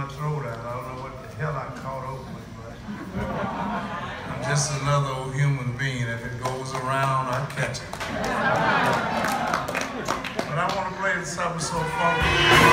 my throat out. I don't know what the hell I caught up with, but I'm just another old human being. If it goes around, I catch it. But I want to play something so funky.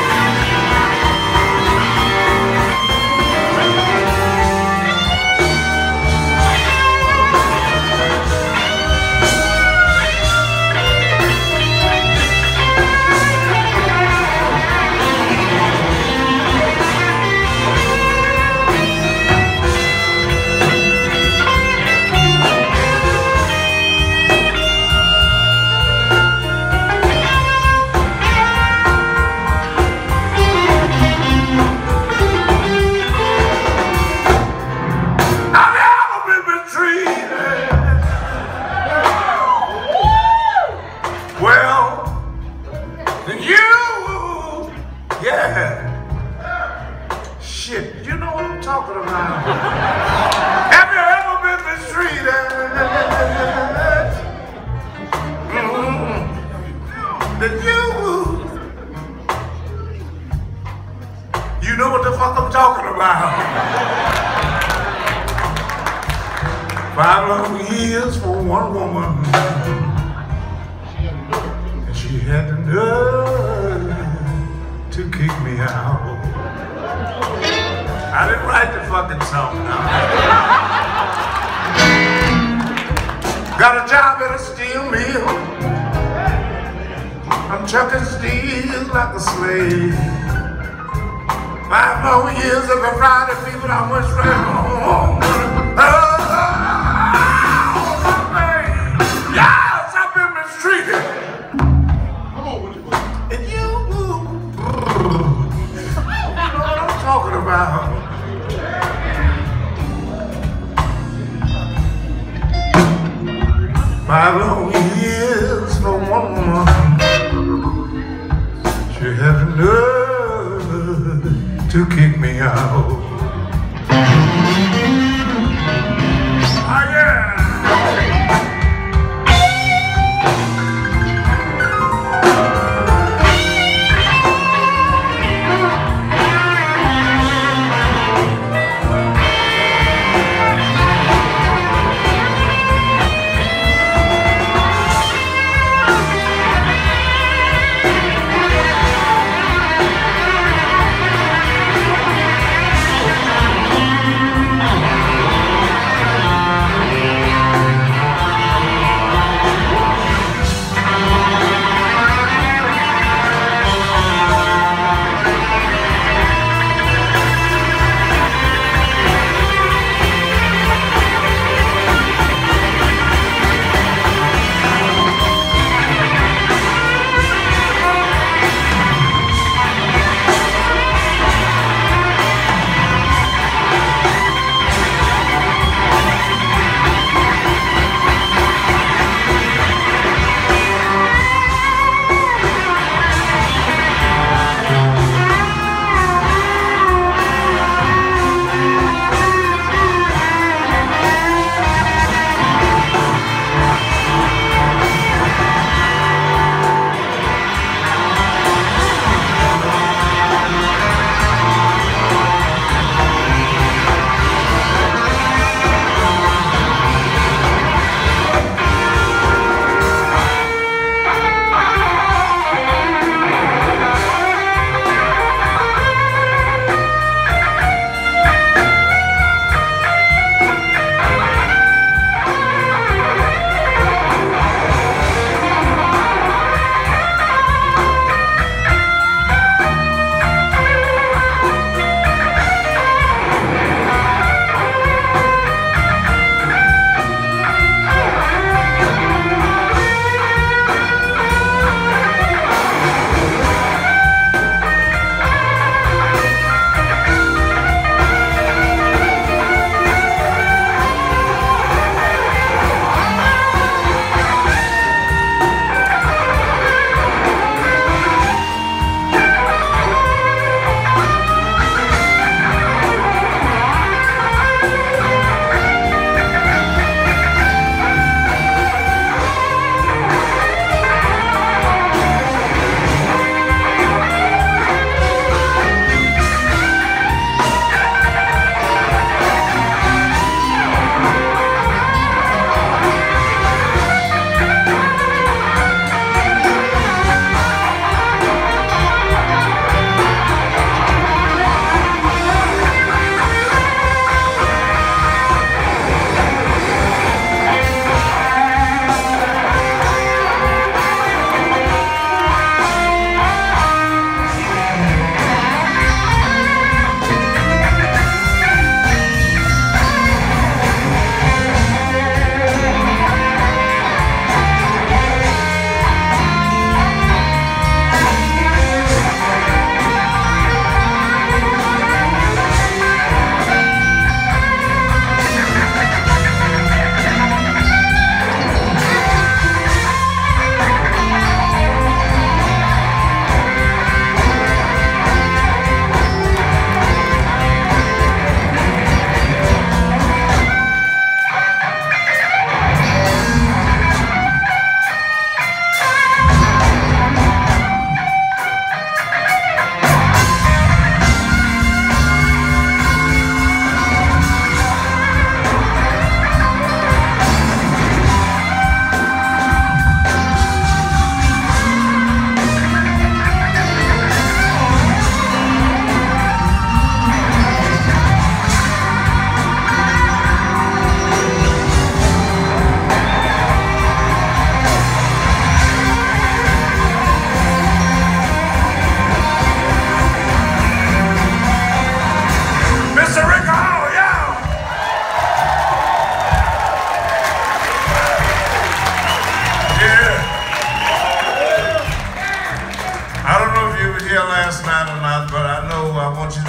Shit, you know what I'm talking about. Have you ever been mistreated? Then you know what the fuck I'm talking about. 5 long years for one woman, and she had the nerve to kick me out. I didn't write the fucking song now. Got a job at a steel mill. I'm chucking steel like a slave. 5 more years of a Friday, people, I went straight home. Yes, I've been mistreated. Come on with it. And you know what I'm talking about. 5 long years for one woman. She had the nerve to kick me out. Oh yeah!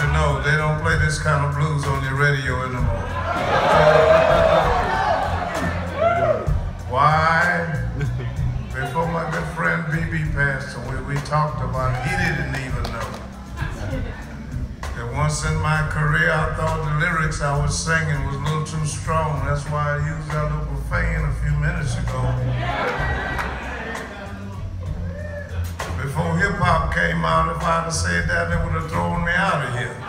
me know they don't play this kind of blues on your radio anymore. Why? Before my good friend BB passed away, we talked about it. He didn't even know that once in my career I thought the lyrics I was singing was a little too strong. That's why I used that little profane a few minutes ago. Before hip-hop came out, if I'd have said that, they would have thrown me out of here.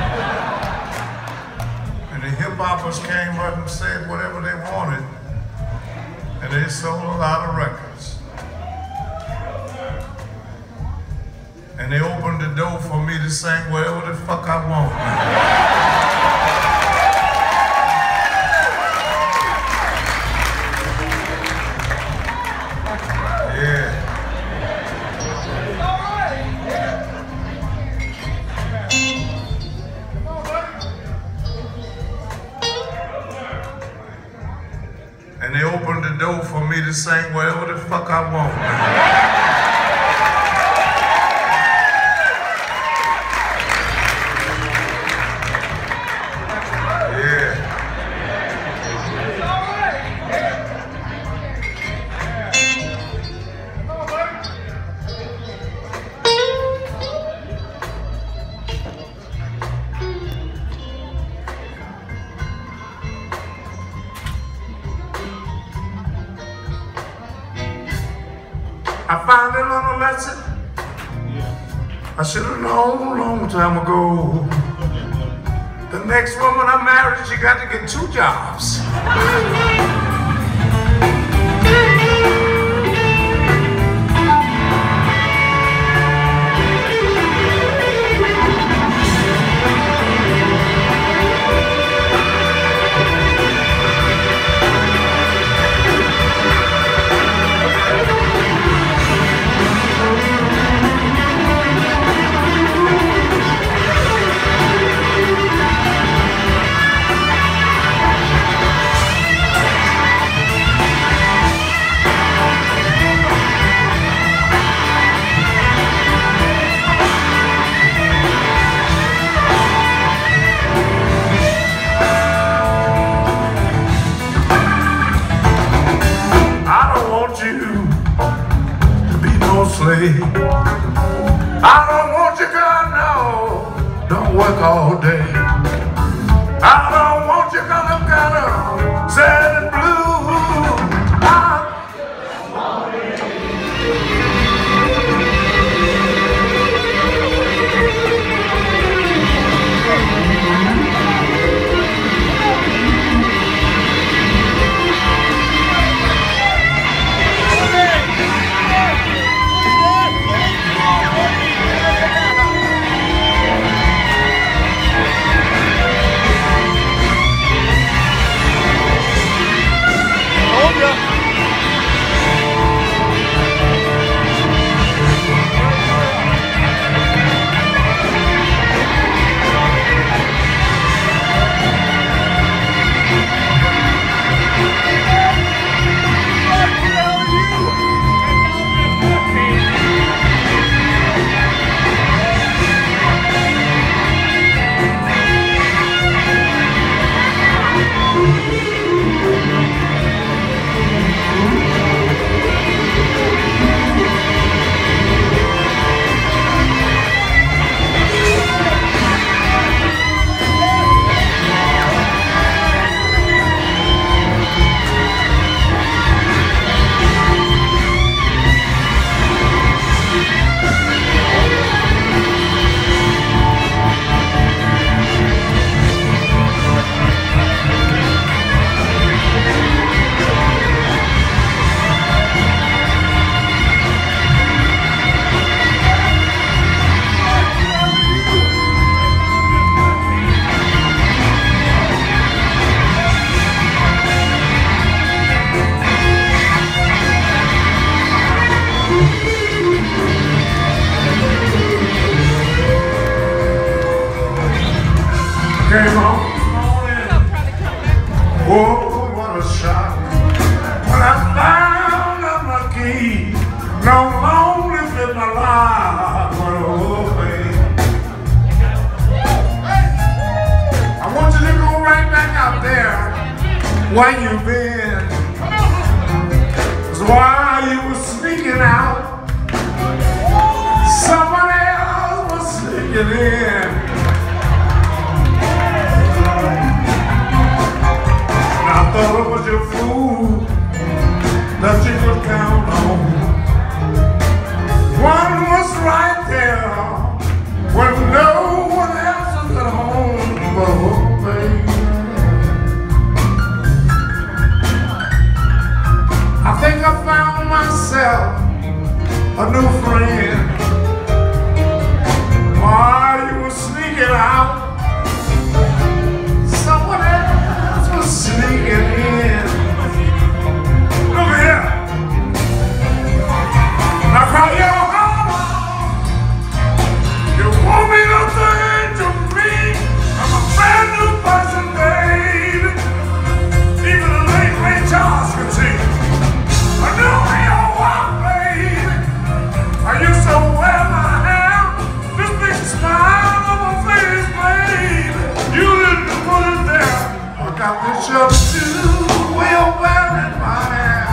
And the hip-hoppers came up and said whatever they wanted, and they sold a lot of records. And they opened the door for me to sing whatever the fuck I want. Yeah. And they opened the door for me to sing whatever the fuck I want. I finally learned a lesson I should have known a long time ago. The next woman I married, she got to get 2 jobs. I don't want you, girl, no, don't work all day. I don't want you, girl, I'm kind of sad and blue. Came home this morning. Oh, what a shock. When I found out my key no longer fit my lock. What a whole thing. Where you been? 'Cause while you were sneaking out, someone else was sneaking in. And I thought it was your food that you could count on. One was right there when no one else was at home. But oh, baby, I think I found myself a new friend. While you were sneaking out, someone else was sneaking in. Look here. Now call your mama. You want me to think to me? I'm a brand new person, baby. Even the late Ray Charles can see. I know you walk, baby. I used to wear my hair, this big smile on my face, baby. You didn't put it there. I got this shirt too, well wearing my hair.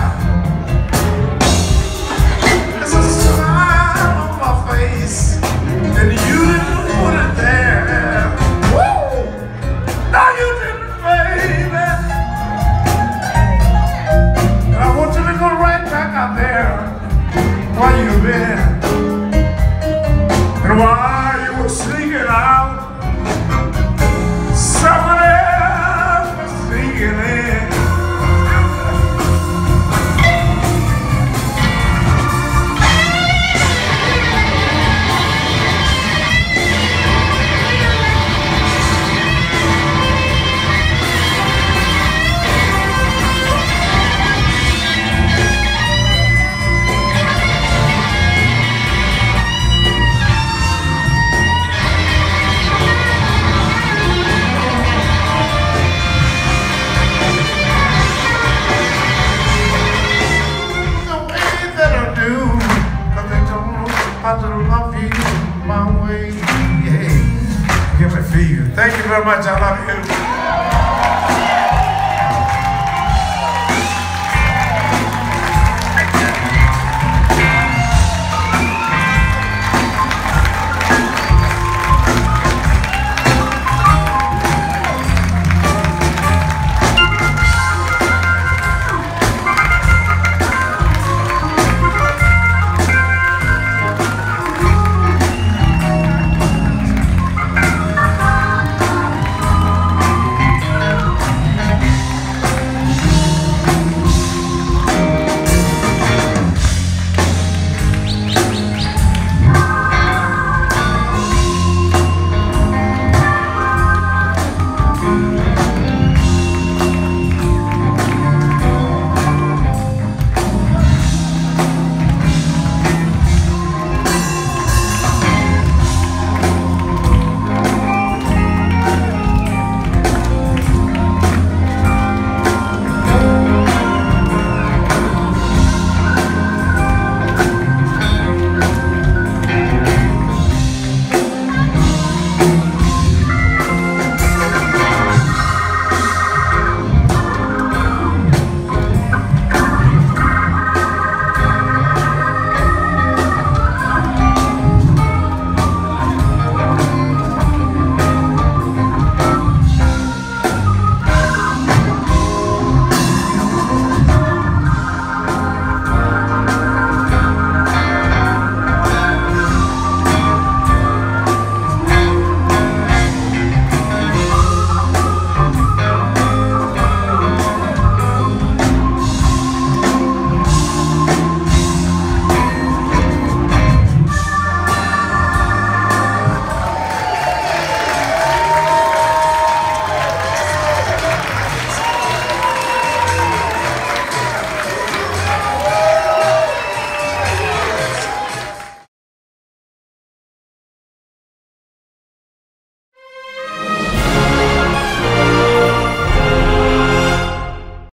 There's a smile on my face, and you didn't put it there. Woo! No, you didn't, baby. And I want you to go right back out there. Where you been? And while you were sneaking out, someone else was sneaking in. I just love you my way. Yeah. Give me feel. Thank you very much. I love you.